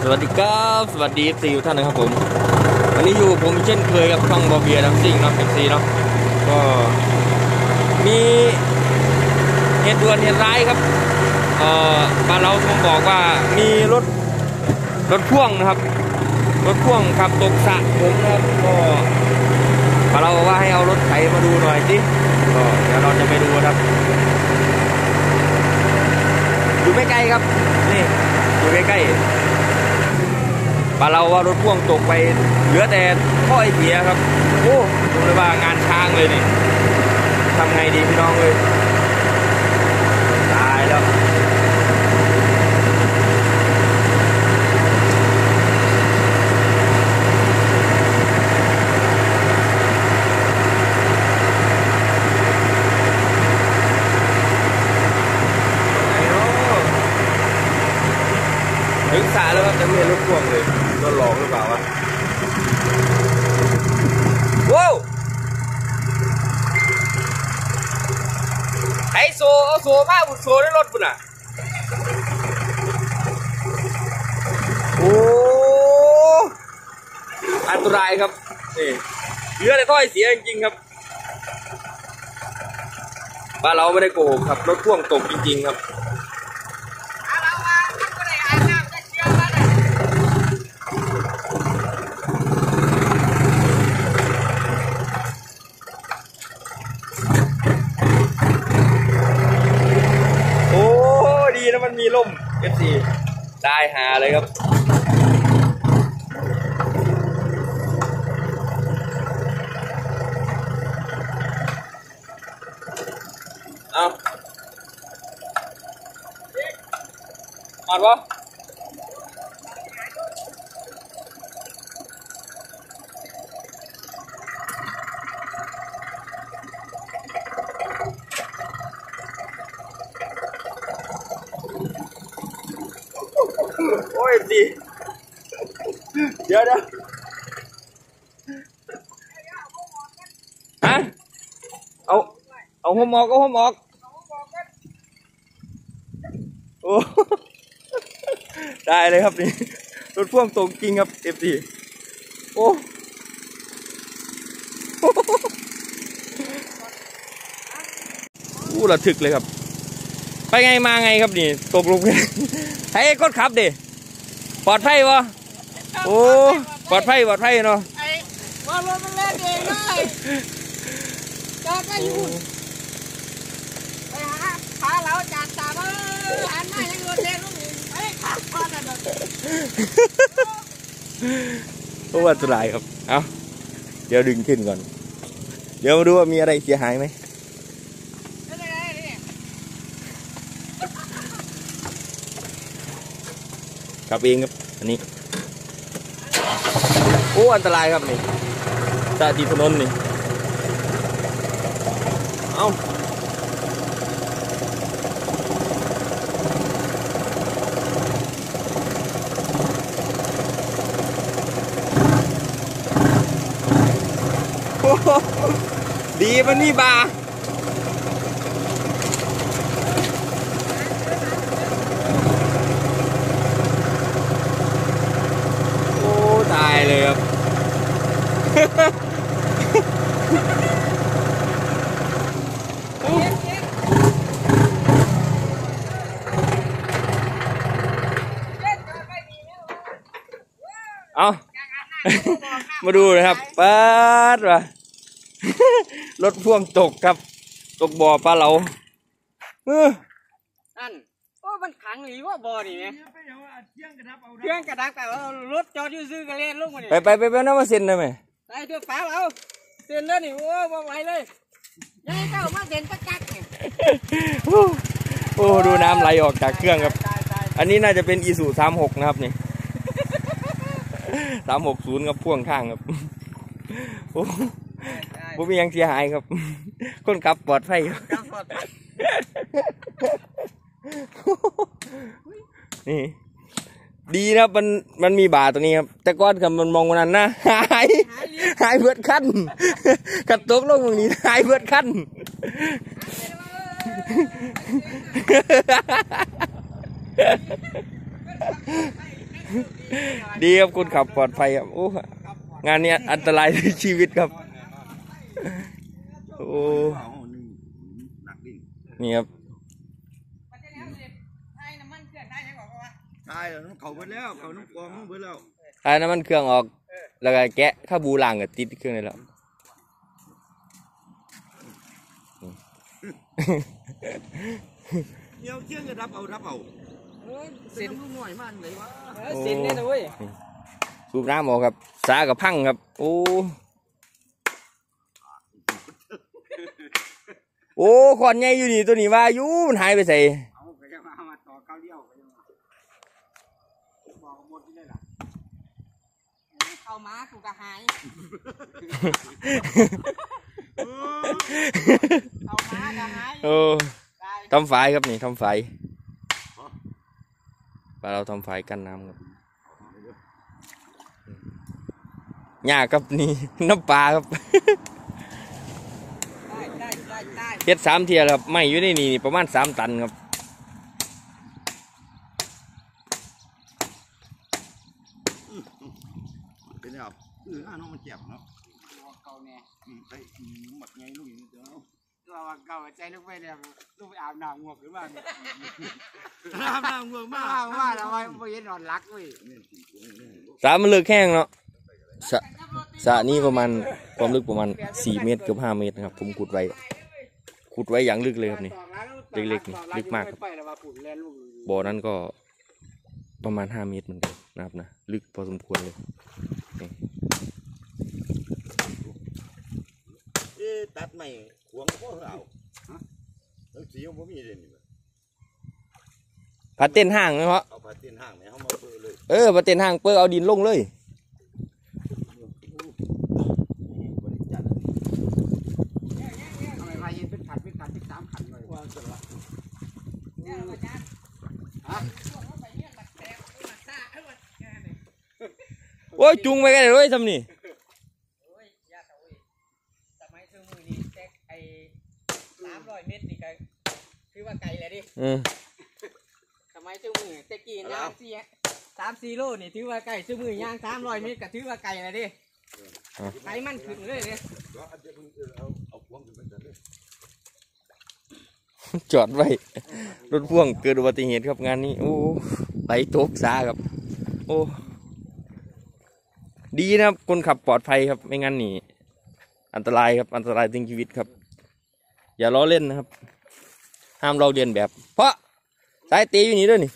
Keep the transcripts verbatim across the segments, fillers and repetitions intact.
สวัสดีครับสวัสดีสี่ท่านนะครับผมวันนี้อยู่ผมเช่นเคยกับช่องบอเบียดัมซิ่งเนาะเอฟซีเนาะก็มีเหตุด่วนเหตุร้ายครับเอ่อบ้านเราผมบอกว่ามีรถรถพ่วงนะครับรถพ่วงขับตกสระผมนะครับก็บ้านเราบอกว่าให้เอารถไถมาดูหน่อยสิก็เดี๋ยวเราจะไปดูครับอยู่ไม่ไกลครับนี่อยู่ใกล้ๆบ้านเราว่ารถพ่วงตกไปเหลือแต่ท่อไอเสียครับโอ้ดูเลยว่างานช้างเลยนี่ทำไงดีพี่น้องเลยตายแล้วถึงสาแล้วครับแต่ไม่เห็นรถพ่วงเลยโดนหลอกหรือเปล่าวะว้าวไอโซเอาโซมาบุดโซในรถปุ่นอ่ะโอ้อันตรายครับนี่เหลือแต่ถ้อยเสียจริงๆครับบ้านเราไม่ได้โกหกครับรถพ่วงตกจริงๆครับมันมีลม เอฟ ซี ได้หาเลยครับเอามาปะโอ้ยดีเดี๋ยวเดี๋ยวฮะเอาเอาหัวหมอกเอาหัวหมอกโอ้ได้เลยครับนี่รถพ่วงตรงจริงครับเอฟซีโอ้อู้ระทึกเลยครับไปไงมาไงครับนี่ตกลงให้คนขับดิปลอดภัยวะโอ้ปลอดภัยปลอดภัยเนาะไอ้ว่ารถมันเล่นเองเลยจอดไม่อยู่ไปหาพาเราจัดตามเออหันมาให้รถเล่นลูกนี่ไอ้ขับก่อนนะเด็กโอ้อันตรายครับเอาเดี๋ยวดึงขึ้นก่อนเดี๋ยวมาดูว่ามีอะไรเสียหายไหมขับเองครับอันนี้โอ้อันตรายครับนี่ตาตีถนนนี่เอาดีมันนี่บาตายเลยครับเอามาดูนะครับป๊าดว่ะรถพ่วงตกครับตกบ่อปลาเหลานั่นโอ้มันขังหรือว่าบ่อนี่ไหมเครื่องกระดักแต่ว่ารถจอดอยู่ซื้อกระเล่นลูกมันนี่ไปไปไปไปน้ำมาเซ็นได้ไหมไอ้ตัวฟ้าเอาเซ็นแล้วนี่โอ้บ่ไหวเลยยังเก้ามาเซ็นตะกักโอ้ดูน้ำไหลออกจากเครื่องครับอันนี้น่าจะเป็นอีซูสามหกนะครับนี่สามหกศูนย์ครับพ่วงข้างครับโอ้ผมมียังเสียหายครับคนขับปลอดภัยนี่ดีนะครับมันมันมีบาตัวนี้ครับแต่ก้อนกับมันมองวันนั้นนะหายหายเบิดขั้นกระตุกลงตรงนี้หายเบิดขั้นเดีครับคนขับปลอดภัยครับโอ้งานนี้อันตรายในชีวิตครับโอ้นี่ครับใช่แล้วเขาเบิดแล้วเขาน้ำกองเบิดแล้วท้ายน้ำมันเครื่องออกแล้วก็แกะข้าบูล่างก็ติดเครื่องได้แล้วเดี๋ยวเที่ยงจะรับเอารับเอาเส้นลูกหน่อยมันเลยวะเส้นเนี่ยนะเว้ยสูบน้ำออกครับสากับพังครับโอ้โอ้ขอนใหญ่อยู่นี่ตัวนี้ว่าอยู่มันหายไปใส่เอาไปจะมามาต่อเก้าเลี้ยวไปจะมาบอกหมดที่ได้หรอเอามากูกระหายเอามากระหายโอ้ทำฝายครับนี่ทำฝายปลาเราทำฝายกันน้ำครับหญ้าครับนี่น้ำปลาครับได้ได้ได้ได้เฮ็ดสามเทียครับไม่อยู่ในนี่ประมาณสามตันครับเป็นแบบเออน้องมันเจ็บเนาะเก่าเนี่ยไปหมักไงลูกอย่างนี้เนาะเราเก่าใจลูกไปเนี่ยลูกไปอาบน้ำงวกหรือเปล่าน้ำน้ำเมืองมากว่าว่าแล้วว่าไม่เห็นนอนรักเว้ยสามมันเลือกแห้งเนาะสระสระนี้ประมาณความลึกประมาณสี่เมตรเกือบห้าเมตรนะครับผมขุดไว้ขุดไว้อย่างลึกเลยครับนี่เล็กๆนี่ลึกมากครับบ่อนั้นก็ประมาณห้าเมตรเหมือนกันนะครับนะลึกพอสมควรเลยนี่เอ๊ะตัดใหม่หวงก็เอาทั้งสีของผมมีเลยนี่พัดเต้นห้างไหมเพราะเอาผ้าเตียนห้างไหมเขามาเปิดเลยเออพัดเต้นห้างเปิ้ลเอาดินลงเลยทำไมพายเป็นขันเป็นขันเป็นสามขันเลยว่าสุดละฮะโอ้ยจุงไปกันเลยทำนี่โอ้ยยาตะเว้ยสมัยเชื่อมือนี่แจ็คไอ้สามร้อยเมตรนี่ก็คือว่าไกลเลยดิอืมสมัยเชื่อมือแจ็คกี้ย่างสี่สามสี่โลนี่ถือว่าไกลเชื่อมือย่างสามร้อยเมตรก็ถือว่าไกลเลยดิไกลมันขึ้นเลยเนี่ยจอดไว้รถพ่วงเกิดอุบัติเหตุครับงานนี้โอ้ไหลตกซาครับโอ้ดีนะครับคนขับปลอดภัยครับไม่งั้นนี่อันตรายครับอันตรายถึงชีวิตครับ อย่าล้อเล่นนะครับห้ามเราเรียนแบบ เพราะสายตีอยู่นี่ด้วยนี่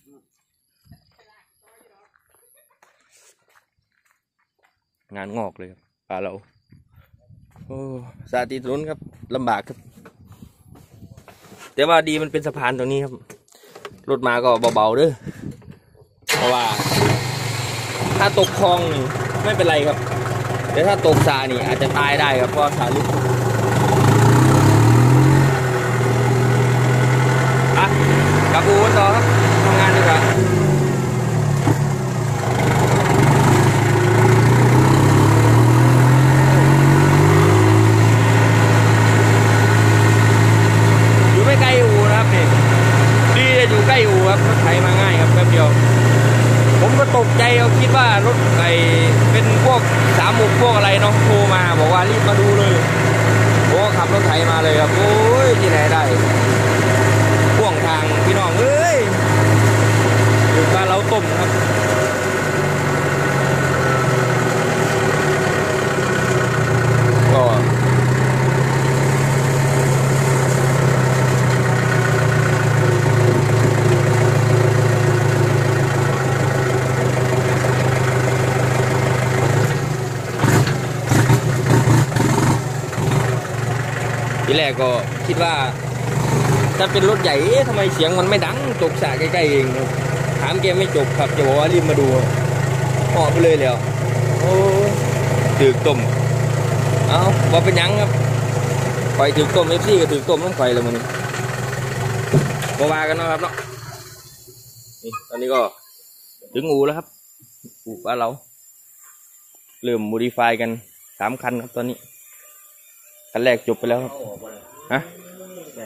งานงอกเลยครับป่าเราโอ้สาธิตลุ้นครับลำบากครับแต่ว่าดีมันเป็นสะพานตรงนี้ครับรถมาก็เบาๆเด้อเพราะว่าถ้าตกคลองนี่ไม่เป็นไรครับแต่ถ้าตกสระนี่อาจจะตายได้ครับเพราะสระลึกอ่ะกลับอู่กันต่อครับทำงานดีกว่าอยู่ไม่ไกลอู่นะครับนี่ดีจะอยู่ใกล้อู่ครับรถไถมาง่ายครับแป๊บเดียวผมก็ตกใจเอาคิดว่ารถไถเป็นพวกสามหมุกพวกอะไรเนาะโทรมาบอกว่ารีบมาดูเลยผมก็ขับรถไถมาเลยครับโอ้ยที่ไหนได้พ่วงทางพี่น้องเอ้ยอยู่บ้านเราต้มครับก็ทีแรกก็คิดว่าถ้าเป็นรถใหญ่เอ๊ะทำไมเสียงมันไม่ดังจกสระใกล้ๆเองครับถามแกไม่จบครับจะบอกว่ารีบมาดูออกไปเลยแล้วโอ้ถือต้มเอาบอกเป็นยังครับไฟถือต้มเอฟซีก็ถือต้มต้องไฟเลยมันบวากันนะครับเนาะนี่ตอนนี้ก็ถึงอู่แล้วครับอู่บ้านเราเริ่มโมดิฟายกันสามคันครับตอนนี้คันแรกจบไปแล้วครับฮะ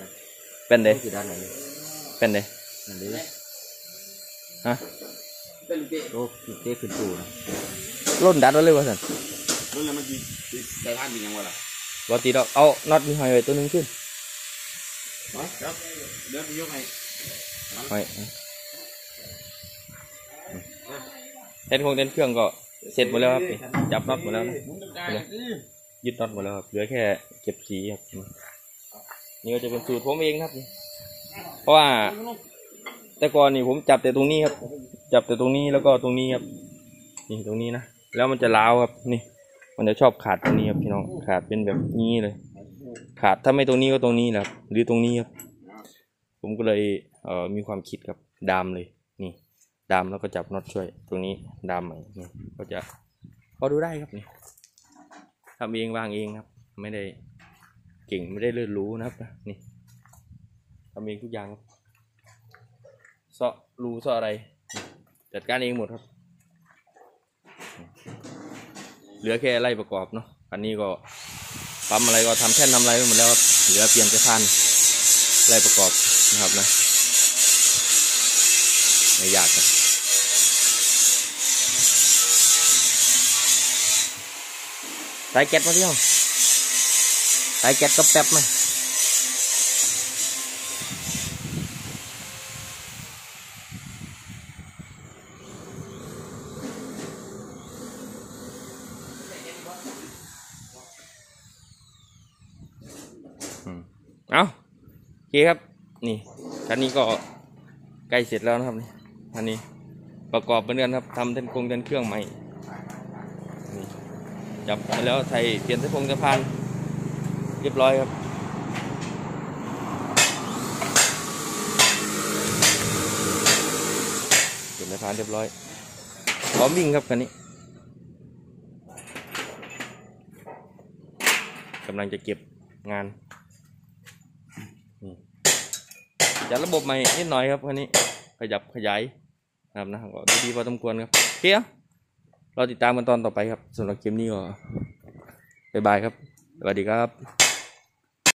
เป็นเด้เป็นเด้ฮะเป็นลูกเตะโอ้เจ๊ขึ้นตูนะล่นดัดไว้เลยวะสันนั่นแหละมันดีได้ท่านมียังวะล่ะบอตีดอกเอาน็อตมีหอยไว้ตัวหนึงขึ้นครับเดี๋ยวไปยกให้หอยเต้นคงเต้นเครื่องก็เสร็จหมดแล้วครับนี่จับน็อตหมดแล้วนะยึดน็อตหมดแล้วครับเหลือแค่เก็บสีครับนี่ก็จะเป็นสูตรผมเองครับนี่เพราะว่าแต่ก่อนนี่ผมจับแต่ตรงนี้ครับจับแต่ตรงนี้แล้วก็ตรงนี้ครับนี่ตรงนี้นะแล้วมันจะล้าวครับนี่มันจะชอบขาดตรงนี้ครับพี่น้องขาดเป็นแบบนี้เลยขาดถ้าไม่ตรงนี้ก็ตรงนี้แหละครับหรือตรงนี้ครับผมก็เลยเอ่อมีความคิดครับดามเลยนี่ดามแล้วก็จับน็อตช่วยตรงนี้ดามใหม่นี่ก็จะพอดูได้ครับนี่ทำเองวางเองครับไม่ได้เก่งไม่ได้เลื่อนรู้นะครับนี่ทำเองทุกอย่างครับเซาะรูเซาะอะไรจัดการเองหมดครับเหลือแค่ไล่ประกอบเนาะอันนี้ก็ปั๊มอะไรก็ทำแท่นทำอะไรไปหมดแล้วครับเหลือเปลี่ยนกระพันไล่ประกอบนะครับนะไม่ยากครับสายแก๊สมาที่ห้องสายแก๊สก็แป๊บมาเอาโอเคครับนี่คันนี้ก็ใกล้เสร็จแล้วนะครับนี่คันนี้ประกอบเหมือนกันครับทำเต้นโครงเต้นเครื่องใหม่นี่จับไปแล้วใส่เปลี่ยนเส้นพงสะพานเรียบร้อยครับเปลี่ยนสะพานเรียบร้อยพร้อมวิ่งครับคันนี้กำลังจะเก็บงานจัดระบบใหม่นิดหน่อยครับคันนี้ขยับขยายนะครับนะก็ดีพอสมควรครับโอเคเราติดตามกันตอนต่อไปครับสำหรับเกมนี้ก็บ๊ายบายครับสวัสดีครับ